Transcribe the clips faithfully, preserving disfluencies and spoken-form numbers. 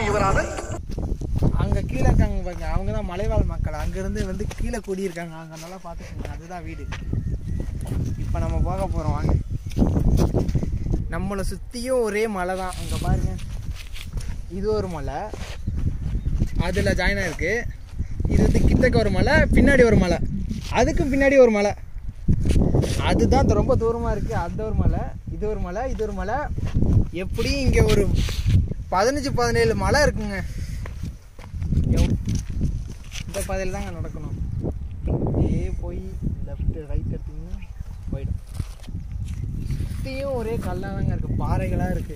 இவராது. அங்கே கீழே இருக்காங்க பாருங்க, அவங்க தான் மலைவாழ் மக்கள். அங்கேருந்து வந்து கீழே குடியிருக்காங்க. அங்கே நல்லா பார்த்துக்கோங்க, அதுதான் வீடு. இப்போ நம்ம போக போகிறோம் வாங்க. நம்மளை சுற்றியும் ஒரே மலை தான். அங்கே பாருங்க, இது ஒரு மலை, அதில் ஜாயின் ஆயிருக்கு. இது வந்து கிட்டக்க ஒரு மலை, பின்னாடி ஒரு மலை, அதுக்கும் பின்னாடி ஒரு மலை, அதுதான் ரொம்ப தூரமாக இருக்குது. அந்த ஒரு மலை, இது ஒரு மலை, இது ஒரு மலை, எப்படியும் இங்கே ஒரு பதினஞ்சு பதினேழு மலை இருக்குங்க. இந்த பாதையில் தாங்க நடக்கணும். ஏ போய் லெஃப்ட் ரைட் எடுத்திங்கன்னா போயிடும். சுற்றியும் ஒரே கல்லாக தாங்க இருக்குது, பாறைகளாக இருக்குது.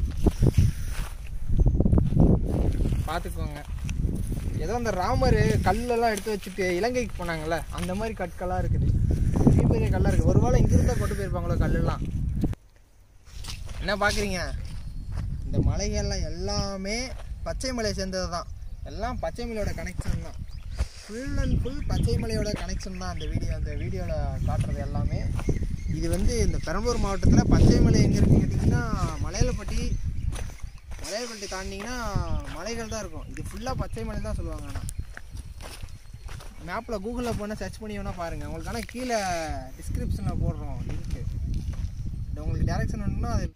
பார்த்துக்கோங்க. ஏதோ அந்த ராமர் கல்லெல்லாம் எடுத்து வச்சுட்டு இலங்கைக்கு போனாங்கள்ல, அந்த மாதிரி கற்களாக இருக்குது. பெரிய பெரிய கல்லாக இருக்குது. ஒரு வேளை இங்கிருந்தா கொண்டு போயிருப்பாங்களோ கல்லெல்லாம். என்ன பார்க்குறீங்க? இந்த மலைகள்லாம் எல்லாமே பச்சை மலையை சேர்ந்தது தான். எல்லாம் பச்சை மலையோட கனெக்ஷன் தான். ஃபுல் அண்ட் ஃபுல் பச்சை மலையோட கனெக்ஷன் தான் அந்த வீடியோ அந்த வீடியோவில் காட்டுறது எல்லாமே. இது வந்து இந்த பெரம்பலூர் மாவட்டத்தில் பச்சை மலை எங்கே இருக்குன்னு கேட்டிங்கன்னா, மலையலப்பட்டி மலையலப்பட்டி தாண்டிங்கன்னா மலைகள் தான் இருக்கும். இது ஃபுல்லாக பச்சை மலை தான் சொல்லுவாங்க. ஆனால் மேப்பில் கூகுளில் போனால் சர்ச் பண்ணி வேணால் பாருங்கள். உங்களுக்கு ஆனால் கீழே டிஸ்கிரிப்ஷனில் போடுறோம் லிங்க்கு. இந்த உங்களுக்கு டேரெக்ஷன் வேணும்னா அது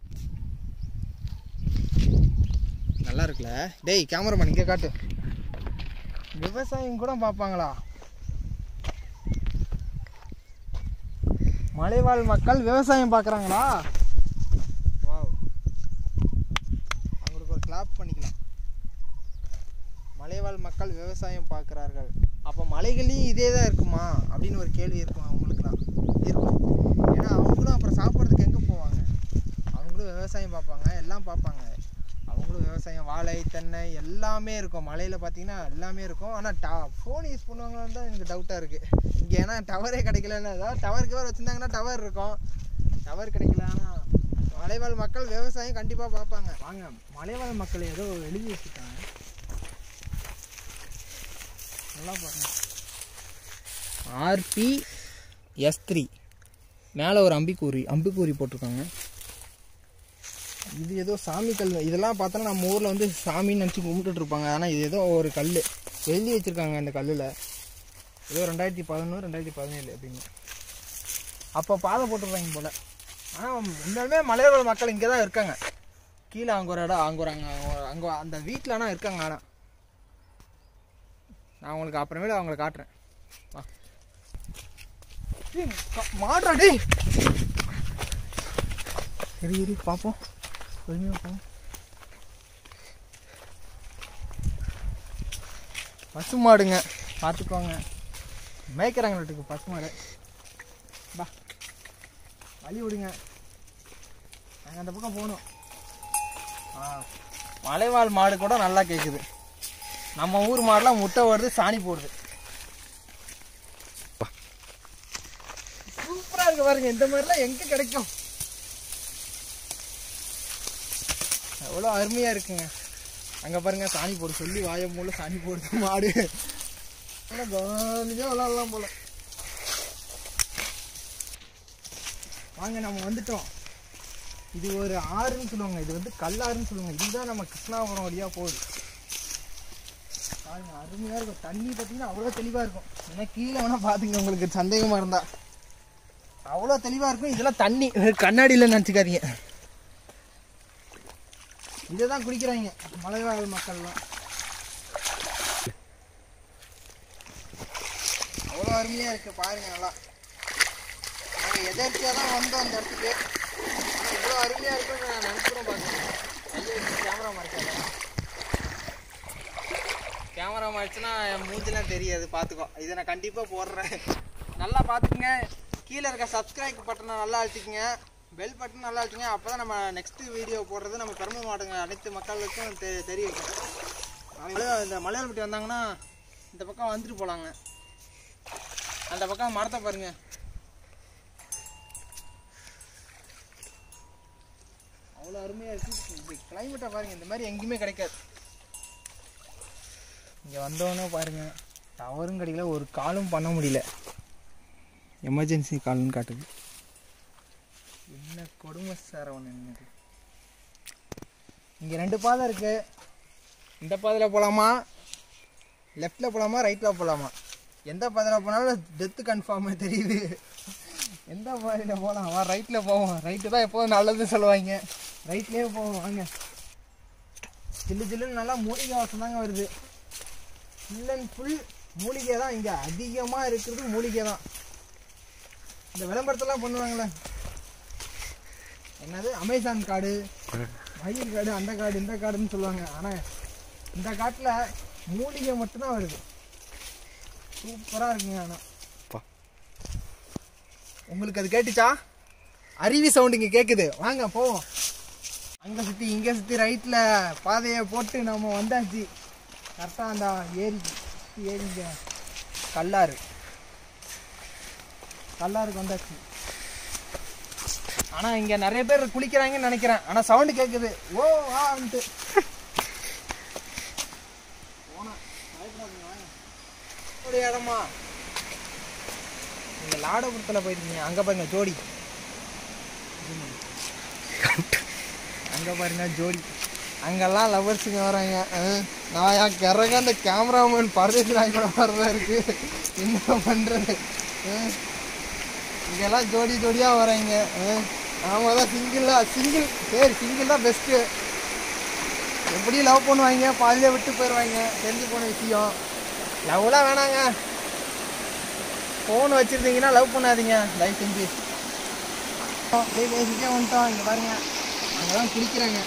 நல்லா இருக்குல்ல. டேய் கேமராமேன் இங்கே காட்டு. விவசாயம் கூட பார்ப்பாங்களா? மலைவாழ் மக்கள் விவசாயம் பார்க்குறாங்களா? வாவ், அவங்களுக்கு ஒரு கிளாப் பண்ணிக்கலாம். மலைவாழ் மக்கள் விவசாயம் பார்க்குறார்கள். அப்போ மலைகளையும் இதே தான் இருக்குமா அப்படின்னு ஒரு கேள்வி இருக்கும் அவங்களுக்குலாம். இருக்கும். ஏன்னா அவங்களும் அப்புறம் சாப்பிட்றதுக்கு எங்கே போவாங்க? அவங்களும் விவசாயம் பார்ப்பாங்க, எல்லாம் பார்ப்பாங்க. அவங்களும் விவசாயம், வாழை, தென்னை எல்லாமே இருக்கும். மலையில் பார்த்தீங்கன்னா எல்லாமே இருக்கும். ஆனால் ட ஃபோன் யூஸ் பண்ணுவாங்களான்னு தான் எனக்கு டவுட்டாக இருக்குது இங்கே. ஏன்னா டவரே கிடைக்கலன்னு, ஏதாவது டவர் கவர் வச்சுருந்தாங்கன்னா டவர் இருக்கும். டவர் கிடைக்கல. ஆனால் மலைவாழ் மக்கள் விவசாயம் கண்டிப்பாக பார்ப்பாங்க. வாங்க, மலைவாழ் மக்கள் ஏதோ எழுதி வச்சுருக்காங்க, நல்லா பாருங்க. ஆர்பி எஸ் த்ரீ மேலே ஒரு அம்பிக்கூரி அம்பிக்கூரி போட்டிருக்காங்க. இது ஏதோ சாமி கல். இதெல்லாம் பார்த்தோன்னா நம்ம ஊரில் வந்து சாமின்னு நினச்சி கும்பிட்டுட்டு இருப்பாங்க. ஆனால் இது ஏதோ ஒரு கல் எழுதி வச்சுருக்காங்க அந்த கல்லில். ஏதோ ரெண்டாயிரத்தி பதினொன்று ரெண்டாயிரத்தி பதினேழு அப்படின்னு அப்போ பாதை போட்டுருப்பாங்க போல். ஆனால் உண்மையுமே மலைவாழ் மக்கள் இங்கே தான் இருக்காங்க. கீழே அங்கே ஒரு இடம், அங்கே ஒரு அங்கே அங்கே அந்த வீட்டில் ஆனால் இருக்காங்க. ஆனால் நான் உங்களுக்கு அப்புறமேல அவங்களை காட்டுறேன். மாடுறா டேய், சரி சரி பார்ப்போம், பொறுமையாக போவோம். பசு மாடுங்க, பார்த்துக்கோங்க. மேய்க்கிறாங்க பசு மாடு. பா வழி விடுங்க, நாங்கள் அந்த பக்கம் போகணும். ஆ, மலைவாழ் மாடு கூட நல்லா கேட்குது. நம்ம ஊர் மாடெலாம் முட்டை வருது, சாணி போடுது. சூப்பராக இருக்கு பாருங்க. இந்த மாதிரிலாம் எங்கே கிடைக்கும்? எவ்வளோ அருமையாக இருக்குங்க. அங்கே பாருங்க, சாணி போடு சொல்லி வாயை மூல சாணி போடுது மாடு. ஆனால் கவனியாக விளாட்லாம் போல. வாங்க, நம்ம வந்துட்டோம். இது ஒரு ஆறுன்னு சொல்லுவாங்க, இது வந்து கல்லாறுன்னு சொல்லுவாங்க. இதுதான் நம்ம கிருஷ்ணாபுரம் வழியாக போகுது. பாருங்க, அருமையாக இருக்கும். தண்ணி பார்த்தீங்கன்னா அவ்வளோ தெளிவாக இருக்கும். ஏன்னா கீழே வேணால் பார்த்துங்க, உங்களுக்கு சந்தேகமாக இருந்தால் அவ்வளோ தெளிவாக இருக்கும். இதெல்லாம் தண்ணி கண்ணாடியில் நினச்சிக்காதீங்க. இதை தான் குடிக்கிறாங்க மலைவாழ் மக்கள்லாம். அவ்வளோ அருமையாக இருக்குது பாருங்க. நல்லா நாங்கள் எதர்ச்சியாக தான் வந்தோம் அந்த இடத்துக்கு. ஆனால் இவ்வளோ அருமையாக இருக்குன்னு நான் நினச்சிக்கிறோம். பார்த்துக்கோங்க, கேமரா மாறிக்காத. கேமரா மாறிச்சுன்னா என் மூஞ்சிலாம் தெரியாது, பார்த்துக்கோ. இதை நான் கண்டிப்பாக போடுறேன். நல்லா பார்த்துக்குங்க. கீழே இருக்க சப்ஸ்கிரைப் பட்டனை நல்லா அழுத்திக்குங்க, பெல் பட்டன் நல்லா அழுத்திங்க. அப்போ தான் நம்ம நெக்ஸ்ட்டு வீடியோ போடுறது நம்ம பெரம்பலூர் மாவட்ட அனைத்து மக்களுக்கும் தெ தெரியும். இந்த மலையாளப்பட்டி வந்தாங்கன்னா இந்த பக்கம் வந்துட்டு போகலாங்க. அந்த பக்கம் மரத்தை பாருங்க, அவ்வளோ அருமையாக இருக்குது. இது கிளைமேட்டை பாருங்கள், இந்த மாதிரி எங்கேயுமே கிடைக்காது. இங்கே வந்தோன்னே பாருங்கள், டவரும் கிடைக்கல, ஒரு காலும் பண்ண முடியல. எமர்ஜென்சி கால்னு காட்டுது. என்ன கொடுமை சார் ஒன்று. இங்கே ரெண்டு பாதை இருக்குது. இந்த பாதையில் போகலாமா, லெஃப்டில் போகலாமா, ரைட்டில் போகலாமா? எந்த பாதையில் போனாலும் டெத்து கன்ஃபார்மாக தெரியுது. எந்த பாதையில் போகலாம்? வா ரைட்டில் போவோம். ரைட்டு தான் எப்போதும் நல்லது சொல்லுவாங்க. ரைட்லேயே போவோம் வாங்க. ஜில்லு ஜில்லுன்னு நல்லா மூலிகை வாசம் தாங்க வருது. ஃபுல் அண்ட் ஃபுல் மூலிகை தான். இங்கே அதிகமாக இருக்கிறது மூலிகை தான். இந்த விளம்பரத்தெல்லாம் பண்ணுவாங்களே, என்னது அமேசான் காடு, மயில் காடு, அந்த காடு இந்த காடுன்னு சொல்லுவாங்க. ஆனால் இந்த காட்டில் மூலிகை மட்டும்தான் வருது. சூப்பராக இருக்குங்க. ஆனால் உங்களுக்கு அது கேட்டுச்சா? அருவி சவுண்டு இங்கே கேட்குது. வாங்க போவோம். அங்கே சுற்றி இங்கே சுற்றி ரைட்டில் பாதையை போட்டு நம்ம வந்தாச்சு. கரெக்டாக அந்த ஏரி ஏரிங்க கல்லாறு கல்லாருக்கு வந்தாச்சு. ஆனால் இங்கே நிறைய பேர் குளிக்கிறாங்கன்னு நினைக்கிறேன். ஆனால் சவுண்டு கேட்குது. ஓ வான்ட்டு போனேன். ஒரு இடமா இந்த லாடபுரத்தில் போயிருக்கீங்க. அங்கே பாருங்க ஜோடி, அங்கே பாருங்க ஜோடி. அங்கெல்லாம் லவர்ஸுங்க வராங்க. நான் என் கிறங்க அந்த கேமராமேன் பரதேசி கூட வரதான் இருக்கு. என்ன பண்ணுறது? இங்கெல்லாம் ஜோடி ஜோடியாக வராங்க. நாம தான் சிங்கிளாக சிங்கிள் சரி சிங்கிள் தான் பெஸ்ட்டு. எப்படியும் லவ் பண்ணுவாங்க, பாதியிலே விட்டு போயிடுவாங்க. தெரிஞ்சு போன விஷயம். லவ்லாம் வேணாங்க. ஃபோன் வச்சுருந்தீங்கன்னா லவ் பண்ணாதீங்க தயவு செஞ்சு. அப்படியே பேசிட்டே வந்துட்டோம். இங்கே பாருங்க அங்கெல்லாம் குளிக்கிறாங்க.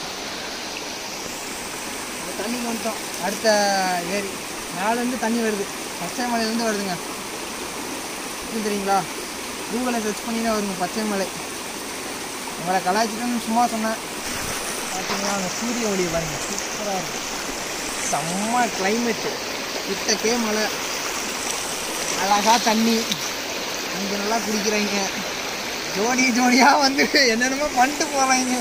அந்த தண்ணிக்கு வந்துட்டோம். அடுத்த ஏரி மேலேருந்து தண்ணி வருது. பச்சை மலையிலேருந்து வருதுங்க. இது தெரியுங்களா? கூகுளை சர்ச் பண்ணி தான் வருங்க பச்சை மலை. உங்களை கலாய்ச்சிட்டோன்னு சும்மா சொன்னேன். பார்த்தீங்கன்னா அங்கே சூரிய ஒளி பாருங்க சூப்பராக இருக்கும். செம்ம கிளைமேட்டு. கிட்டக்கே மலை, அழகா தண்ணி. அங்கே நல்லா குடிக்கிறாங்க. ஜோடி ஜோடியாக வந்து என்னென்னமோ பண்ணிட்டு போகிறாங்க.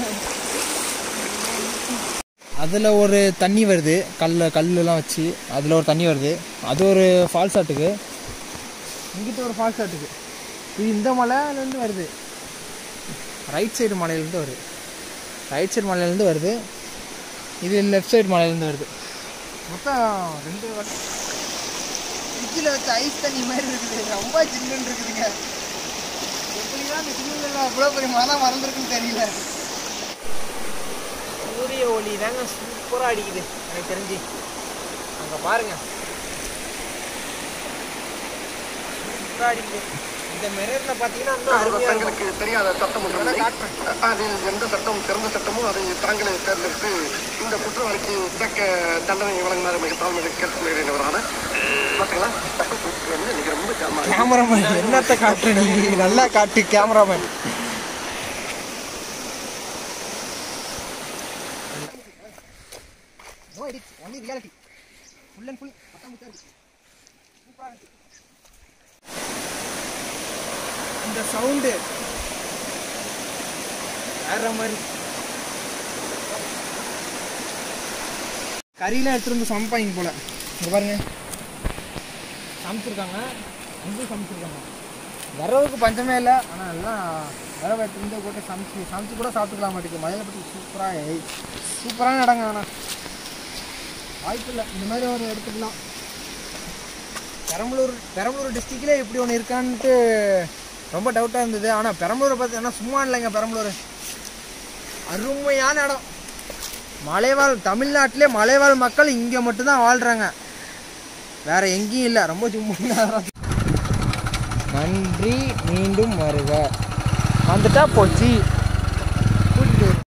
அதில் ஒரு தண்ணி வருது, கல் கல்லுலாம் வச்சு அதில் ஒரு தண்ணி வருது. அது ஒரு ஃபால்ஸ் ஆட்டுக்கு. இங்கிட்ட ஒரு ஃபால்ஸ் ஆட்டுக்கு. இது இந்த மலையிலேருந்து வருது. ரைட் சைடு மலையிலேருந்து வருது. ரைட் சைடு மலையிலேருந்து வருது. இது லெஃப்ட் சைடு மலையிலேருந்து வருது. மொத்தம் ரெண்டு ஃப்ரிட்ஜில் வச்ச ஐஸ் தண்ணி மாதிரி இருக்குது. ரொம்ப சில்லுன்னு இருக்குதுங்க. எப்படிதான் அந்த சில்லுல அவ்வளோ பெரிய மழை மறந்துருக்குன்னு தெரியல. சூரிய ஒளி தாங்க சூப்பராக அடிக்குது எனக்கு தெரிஞ்சு. அங்கே பாருங்க சூப்பராக அடிக்குது. இந்த மிரர்ல பார்த்தீங்கன்னா அரசாங்கங்களுக்கு தெரியாத சட்டம் ஒன்று. அது எந்த சட்டம் சிறந்த சட்டமும் அதை தாங்களே தேர்ந்தெடுத்து இந்த குற்றவாளிக்கு தக்க தண்டனை வழங்கினார். மிக தாழ்மையை கேட்டுக்கொள்கிறேன். பார்த்தீங்களா ரொம்ப கேமராமேன் என்னத்தை காட்டு, நீ நல்லா காட்டு cameraman. Only reality. Full and full இந்த சவுண்டு வேற மாதிரி. கறியெல்லாம் எடுத்துட்டு வந்து சமைப்பாங்க போல. இங்கே பாருங்க சமைச்சிருக்காங்க. அங்கேயும் சமைச்சிருக்காங்க. வரவுக்கு பஞ்சமே இல்லை. ஆனால் எல்லாம் வரவை எடுத்துருந்து போட்டு சமைச்சு சமைச்சு கூட சாப்பிட்டுக்கலாம் மாட்டேங்குது. மழையில் பற்றி சூப்பராக சூப்பரான இடங்க. ஆனால் வாய்ப்பு இல்லை. இந்த மாதிரி ஒரு எடுத்துக்கலாம். பெரம்பலூர் பெரம்பலூர் டிஸ்ட்ரிக்ட்லேயே இப்படி ஒன்று இருக்கான்ட்டு ரொம்ப டவுட்டாக இருந்தது. ஆனால் பெரம்பலூரை பார்த்தீங்கன்னா சும்மா இல்லைங்க. பெரம்பலூர் அருமையான இடம். மலைவாழ் தமிழ்நாட்டிலே மலைவாழ் மக்கள் இங்கே மட்டும்தான் வாழ்கிறாங்க, வேற எங்கேயும் இல்லை. ரொம்ப சும்மா. நன்றி, மீண்டும் வருக. வந்துட்டா போச்சு.